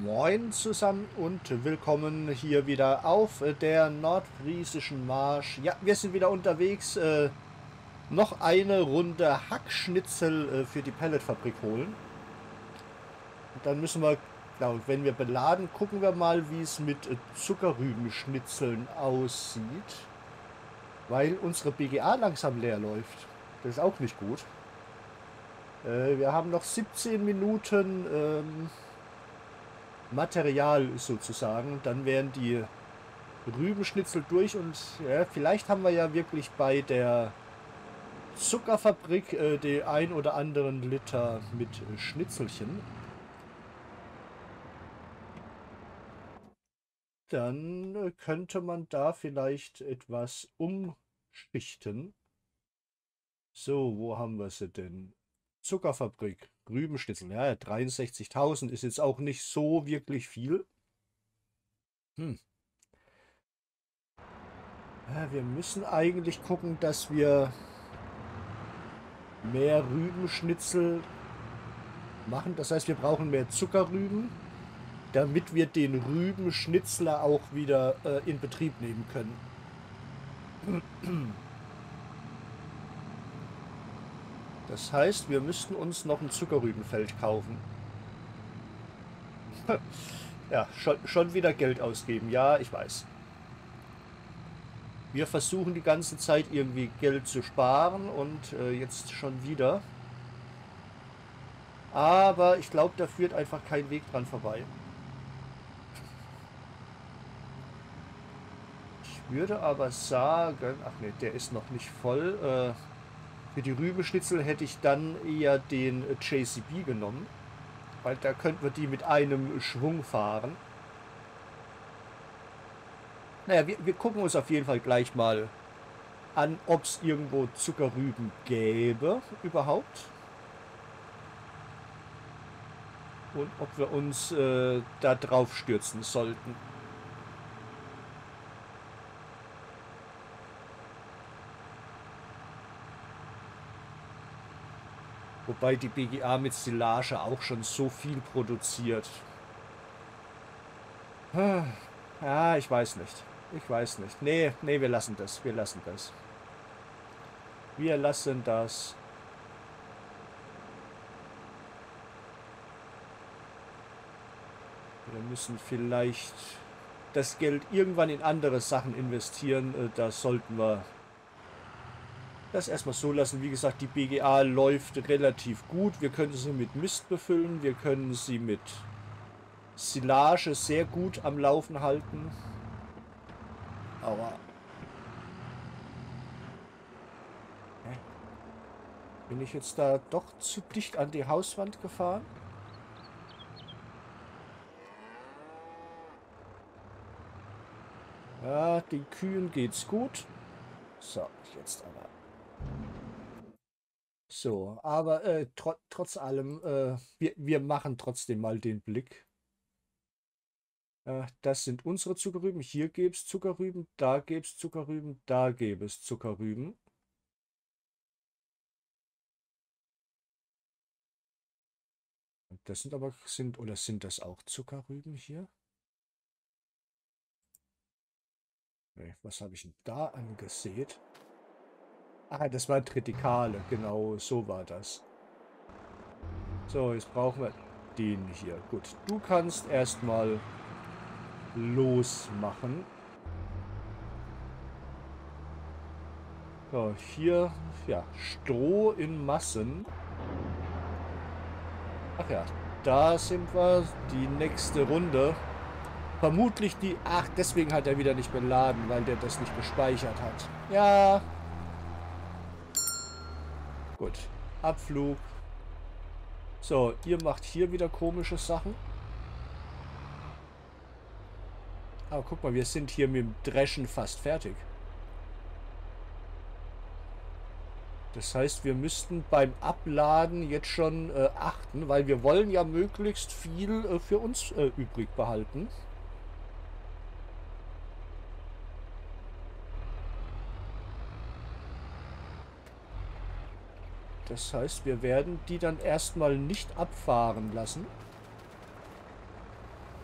Moin zusammen und willkommen hier wieder auf der nordfriesischen Marsch. Ja, wir sind wieder unterwegs. Noch eine Runde Hackschnitzel für die Pelletfabrik holen. Und dann müssen wir, genau, wenn wir beladen, gucken wir mal, wie es mit Zuckerrübenschnitzeln aussieht. Weil unsere BGA langsam leer läuft. Das ist auch nicht gut. Wir haben noch 17 Minuten Material sozusagen. Dann wären die Rübenschnitzel durch und ja, vielleicht haben wir ja wirklich bei der Zuckerfabrik den ein oder anderen Liter mit Schnitzelchen. Dann könnte man da vielleicht etwas umschichten. So, wo haben wir sie denn? Zuckerfabrik, Rübenschnitzel. Ja, 63.000 ist jetzt auch nicht so wirklich viel. Ja, wir müssen eigentlich gucken, dass wir mehr Rübenschnitzel machen. Das heißt, wir brauchen mehr Zuckerrüben, damit wir den Rübenschnitzler auch wieder in Betrieb nehmen können. Das heißt, wir müssten uns noch ein Zuckerrübenfeld kaufen. Ja, schon wieder Geld ausgeben. Ja, ich weiß. Wir versuchen die ganze Zeit irgendwie Geld zu sparen und jetzt schon wieder. Aber ich glaube, da führt einfach kein Weg dran vorbei. Ich würde aber sagen, ach ne, der ist noch nicht voll. Für die Rübenschnitzel hätte ich dann eher den JCB genommen, weil da könnten wir die mit einem Schwung fahren. Naja, wir gucken uns auf jeden Fall gleich mal an, ob es irgendwo Zuckerrüben gäbe überhaupt. Und ob wir uns da drauf stürzen sollten. Wobei die BGA mit Silage auch schon so viel produziert. Ja, ich weiß nicht. Ich weiß nicht. Nee, nee, wir lassen das. Wir lassen das. Wir lassen das. Wir müssen vielleicht das Geld irgendwann in andere Sachen investieren. Da sollten wir das erstmal so lassen. Wie gesagt, die BGA läuft relativ gut. Wir können sie mit Mist befüllen. Wir können sie mit Silage sehr gut am Laufen halten. Aber bin ich jetzt da doch zu dicht an die Hauswand gefahren? Ja, den Kühen geht's gut. So, jetzt aber. So, aber trotz allem, wir machen trotzdem mal den Blick. Das sind unsere Zuckerrüben. Hier gäbe es Zuckerrüben, da gäbe es Zuckerrüben, da gäbe es Zuckerrüben. Das sind aber, sind das auch Zuckerrüben hier? Nee, was habe ich denn da angesät? Ah, das war Tritikale, genau, so war das. So, jetzt brauchen wir den hier. Gut, du kannst erstmal losmachen. So, hier, ja, Stroh in Massen. Ach ja, da sind wir, die nächste Runde. Vermutlich die, ach, deswegen hat er wieder nicht beladen, weil der das nicht gespeichert hat. Ja. Gut, Abflug. So, ihr macht hier wieder komische Sachen. Aber guck mal, wir sind hier mit dem Dreschen fast fertig. Das heißt, wir müssten beim Abladen jetzt schon achten, weil wir wollen ja möglichst viel für uns übrig behalten. Das heißt, wir werden die dann erstmal nicht abfahren lassen.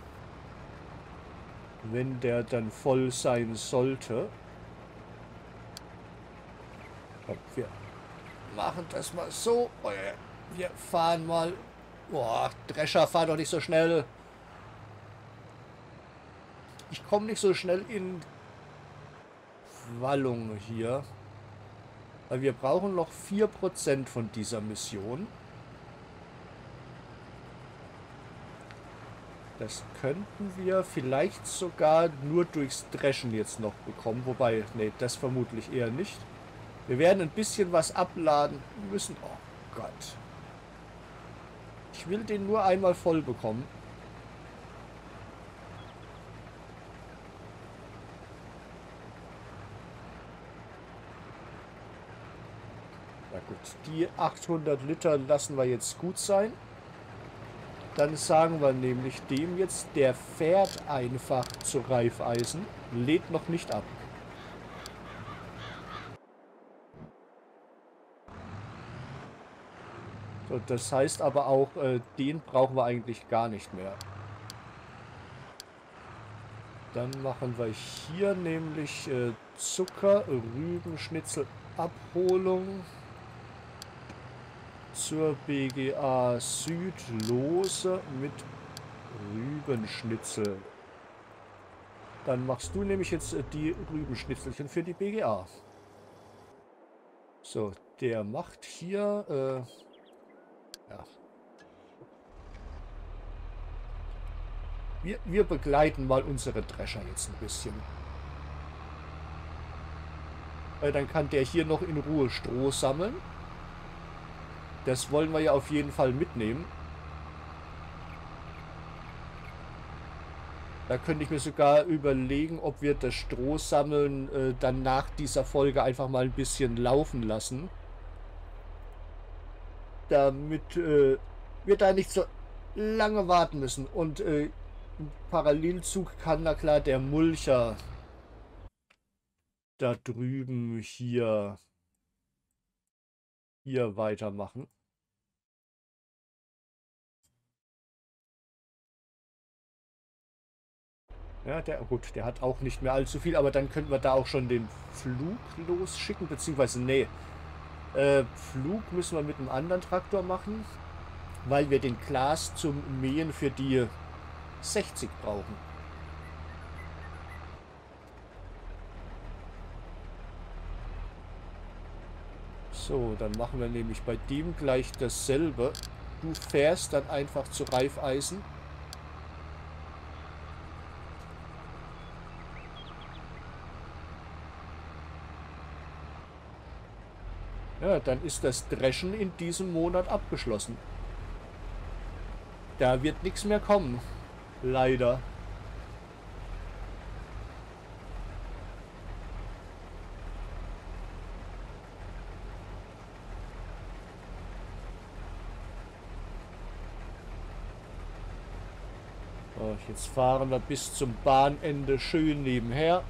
wenn der dann voll sein sollte. Komm, wir machen das mal so. Wir fahren mal. Boah, Drescher, fahr doch nicht so schnell. Ich komme nicht so schnell in Wallung hier. Weil wir brauchen noch 4% von dieser Mission. Das könnten wir vielleicht sogar nur durchs Dreschen jetzt noch bekommen. Wobei, nee, das vermutlich eher nicht. Wir werden ein bisschen was abladen müssen. Oh Gott. Ich will den nur einmal voll bekommen. Na gut, die 800 Liter lassen wir jetzt gut sein. Dann sagen wir nämlich dem jetzt, der fährt einfach zu Reifeisen, lädt noch nicht ab. So, das heißt aber auch, den brauchen wir eigentlich gar nicht mehr. Dann machen wir hier nämlich Zucker, Rübenschnitzel, Abholung zur BGA Süd lose mit Rübenschnitzel. Dann machst du nämlich jetzt die Rübenschnitzelchen für die BGA. So, der macht hier, ja. Wir begleiten mal unsere Drescher jetzt ein bisschen. Dann kann der hier noch in Ruhe Stroh sammeln. Das wollen wir ja auf jeden Fall mitnehmen. Da könnte ich mir sogar überlegen, ob wir das Strohsammeln dann nach dieser Folge einfach mal ein bisschen laufen lassen. Damit wir da nicht so lange warten müssen. Und im Parallelzug kann, na klar, der Mulcher da drüben hier weitermachen. Ja, der hat auch nicht mehr allzu viel, aber dann könnten wir da auch schon den Flug losschicken, beziehungsweise, nee, Flug müssen wir mit einem anderen Traktor machen, weil wir den Glas zum Mähen für die 60 brauchen. So, dann machen wir nämlich bei dem gleich dasselbe. Du fährst dann einfach zu Reifeisen. Ja, dann ist das Dreschen in diesem Monat abgeschlossen. Da wird nichts mehr kommen. Leider. So, jetzt fahren wir bis zum Bahnende schön nebenher.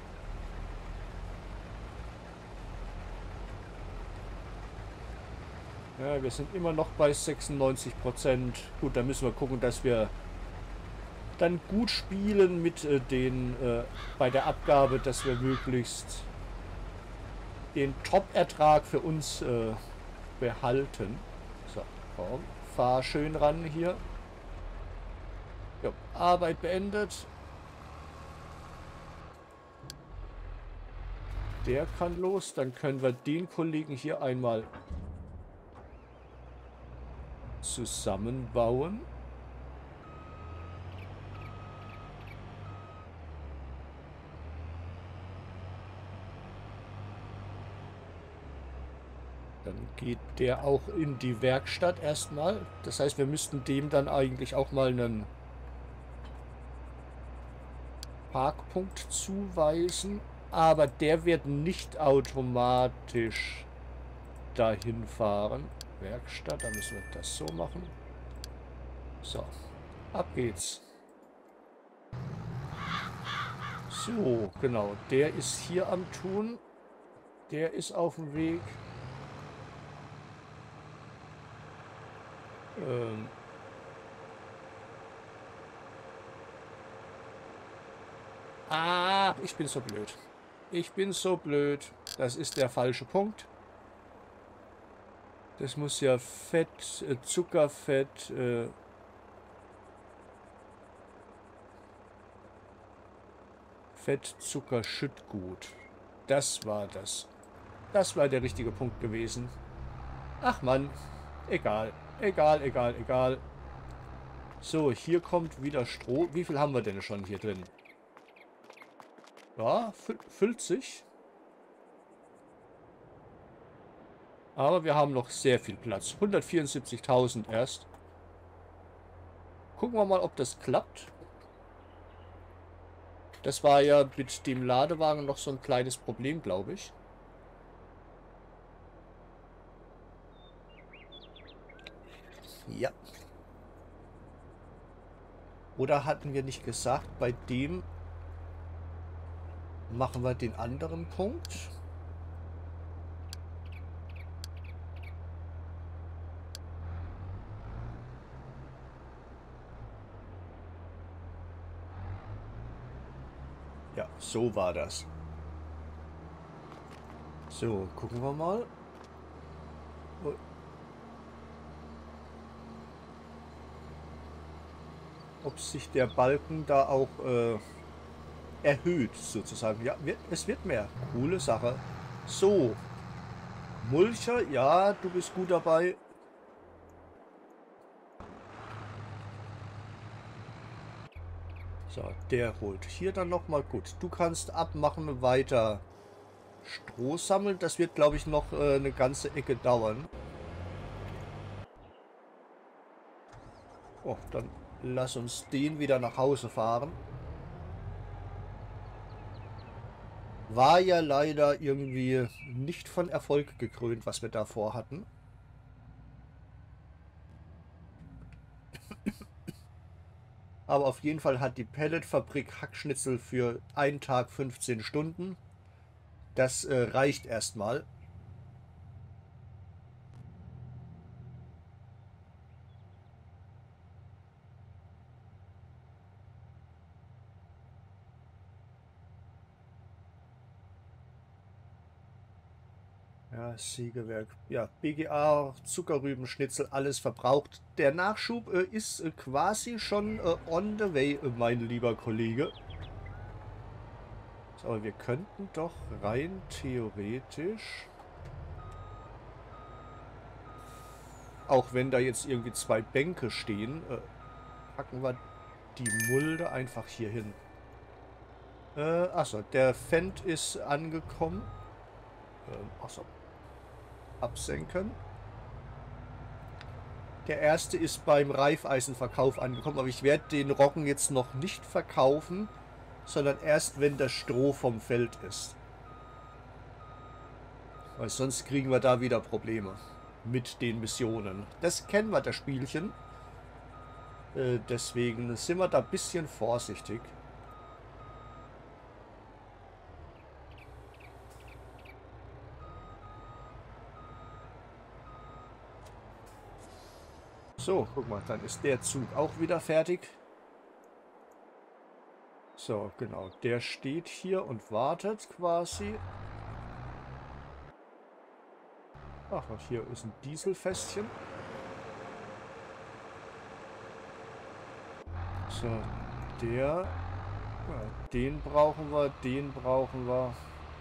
Ja, wir sind immer noch bei 96%. Gut, da müssen wir gucken, dass wir dann gut spielen mit bei der Abgabe, dass wir möglichst den Top-Ertrag für uns behalten. So, komm, fahr schön ran hier. Jo, Arbeit beendet. Der kann los. Dann können wir den Kollegen hier einmal zusammenbauen. Dann geht der auch in die Werkstatt erstmal. Das heißt, wir müssten dem dann eigentlich auch mal einen Parkpunkt zuweisen. Aber der wird nicht automatisch dahin fahren. Werkstatt, da müssen wir das so machen. So, ab geht's. So, genau, der ist hier am Tun. Der ist auf dem Weg. Ah, ich bin so blöd. Ich bin so blöd. Das ist der falsche Punkt. Das muss ja Fett, Zuckerfett, Fett, Zucker, Schüttgut. Das war das. Das war der richtige Punkt gewesen. Ach Mann, egal. Egal, egal, egal. So, hier kommt wieder Stroh. Wie viel haben wir denn schon hier drin? Ja, füllt sich. Aber wir haben noch sehr viel Platz. 174.000 erst. Gucken wir mal, ob das klappt. Das war ja mit dem Ladewagen noch so ein kleines Problem, glaube ich. Ja. Oder hatten wir nicht gesagt, bei dem machen wir den anderen Punkt? Ja, so war das. So, gucken wir mal. Ob sich der Balken da auch erhöht, sozusagen. Ja, es wird mehr. Coole Sache. So. Mulcher, ja, du bist gut dabei. So, der holt hier dann nochmal. Gut, du kannst abmachen, weiter Stroh sammeln. Das wird, glaube ich, noch eine ganze Ecke dauern. Oh, dann lass uns den wieder nach Hause fahren. War ja leider irgendwie nicht von Erfolg gekrönt, was wir da vorhatten. Aber auf jeden Fall hat die Pelletfabrik Hackschnitzel für einen Tag 15 Stunden. Das reicht erstmal. Ja, Sägewerk. Ja, BGA, Zuckerrübenschnitzel, alles verbraucht. Der Nachschub ist quasi schon on the way, mein lieber Kollege. So, aber wir könnten doch rein theoretisch, auch wenn da jetzt irgendwie 2 Bänke stehen, packen wir die Mulde einfach hier hin. Achso, der Fendt ist angekommen. Achso. Absenken. Der erste ist beim Reifeisenverkauf angekommen, aber ich werde den Roggen jetzt noch nicht verkaufen, sondern erst, wenn das Stroh vom Feld ist. Weil sonst kriegen wir da wieder Probleme mit den Missionen. Das kennen wir, das Spielchen. Deswegen sind wir da ein bisschen vorsichtig. So, guck mal, dann ist der Zug auch wieder fertig. So, genau, der steht hier und wartet quasi. Ach, hier ist ein Dieselfässchen. So, der. Ja, den brauchen wir, den brauchen wir.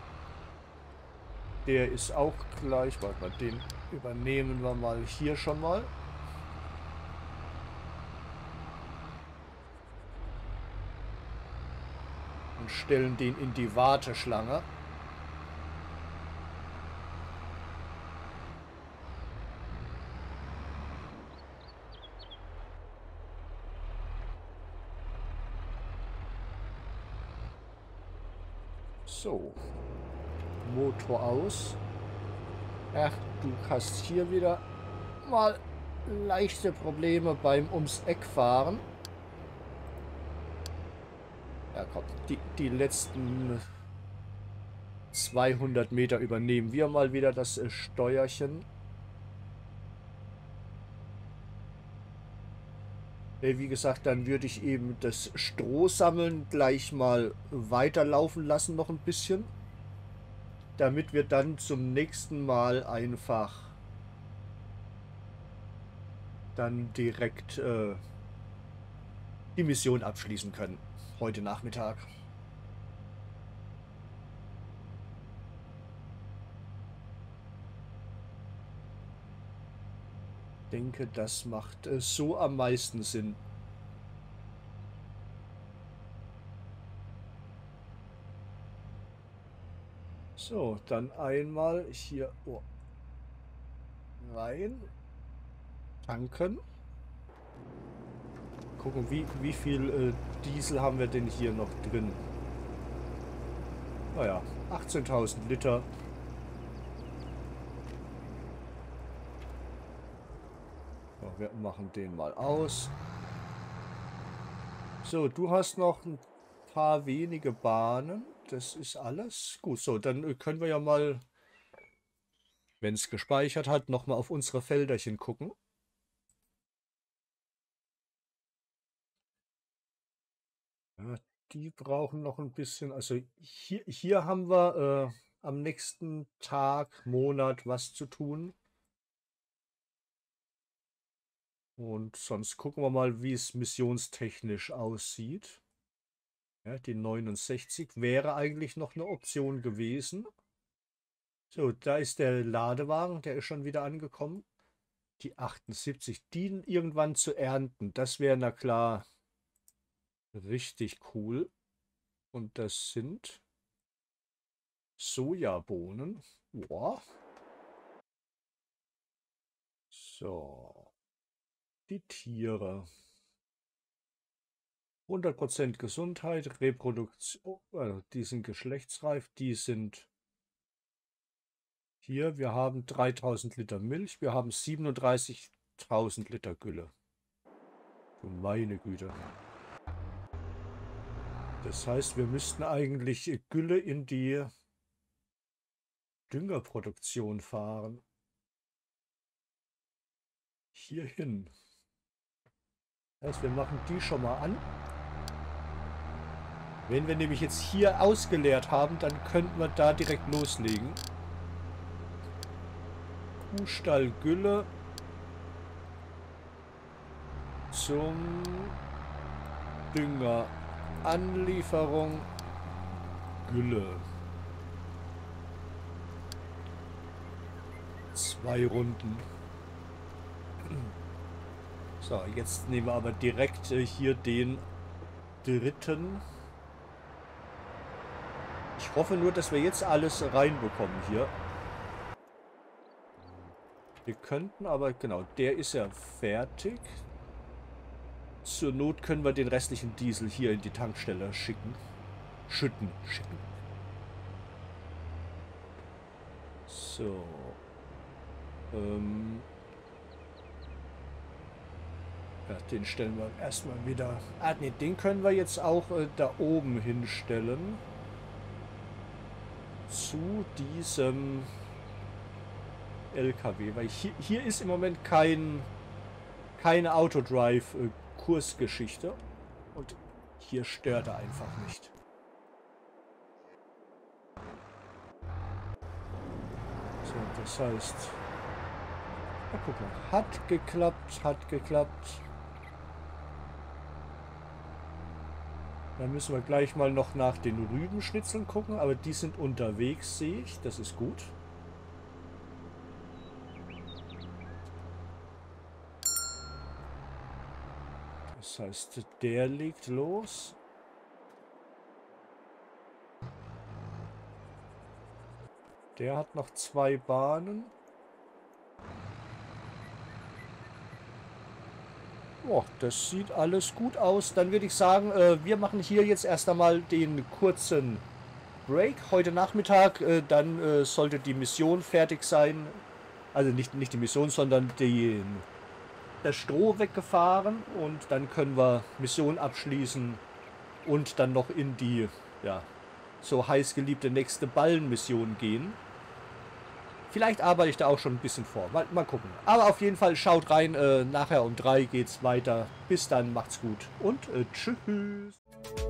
Der ist auch gleich. Warte mal, den übernehmen wir mal hier schon mal. Und stellen den in die Warteschlange. So. Motor aus. Ach, du hast hier wieder mal leichte Probleme beim ums Eck fahren. Ja, komm, die letzten 200 Meter übernehmen wir mal wieder das Steuerchen. Wie gesagt, dann würde ich eben das Strohsammeln gleich mal weiterlaufen lassen noch ein bisschen, damit wir dann zum nächsten Mal einfach dann direkt die Mission abschließen können. Heute Nachmittag. Ich denke, das macht so am meisten Sinn. So, dann einmal hier rein. Tanken. Gucken, wie viel Diesel haben wir denn hier noch drin? Naja, 18.000 Liter. So, wir machen den mal aus. So, du hast noch ein paar wenige Bahnen. Das ist alles. Gut, so, dann können wir ja mal, wenn es gespeichert hat, nochmal auf unsere Felderchen gucken. Ja, die brauchen noch ein bisschen. Also hier haben wir am nächsten Tag, Monat was zu tun. Und sonst gucken wir mal, wie es missionstechnisch aussieht. Ja, die 69 wäre eigentlich noch eine Option gewesen. So, da ist der Ladewagen, der ist schon wieder angekommen. Die 78, die irgendwann zu ernten, das wäre na klar richtig cool. Und das sind Sojabohnen. Boah. So, die Tiere. 100% Gesundheit, Reproduktion, die sind geschlechtsreif, die sind hier, wir haben 3000 Liter Milch, wir haben 37.000 Liter Gülle. Du meine Güte. Das heißt, wir müssten eigentlich Gülle in die Düngerproduktion fahren. Hier hin. Das heißt, wir machen die schon mal an. Wenn wir nämlich jetzt hier ausgeleert haben, dann könnten wir da direkt loslegen. Kuhstall Gülle zum Dünger. Anlieferung Gülle. 2 Runden. So, jetzt nehmen wir aber direkt hier den dritten. Ich hoffe nur, dass wir jetzt alles reinbekommen hier. Wir könnten aber, genau, der ist ja fertig. Zur Not können wir den restlichen Diesel hier in die Tankstelle schicken. Schütten. So. Ja, den stellen wir erstmal wieder. Ah, ne, den können wir jetzt auch da oben hinstellen. Zu diesem LKW. Weil hier ist im Moment keine Autodrive-Kursgeschichte. Und hier stört er einfach nicht. So, das heißt... Na, guck mal. Hat geklappt, hat geklappt. Dann müssen wir gleich mal noch nach den Rübenschnitzeln gucken, aber die sind unterwegs, sehe ich. Das ist gut. Das heißt, der legt los. Der hat noch 2 Bahnen. Oh, das sieht alles gut aus. Dann würde ich sagen, wir machen hier jetzt erst einmal den kurzen Break heute Nachmittag. Dann sollte die Mission fertig sein. Also nicht die Mission, sondern das Stroh weggefahren. Und dann können wir Mission abschließen und dann noch in die, ja, so heiß geliebte nächste Ballenmission gehen. Vielleicht arbeite ich da auch schon ein bisschen vor. Mal gucken. Aber auf jeden Fall schaut rein. Nachher um 3 geht's weiter. Bis dann, macht's gut und tschüss.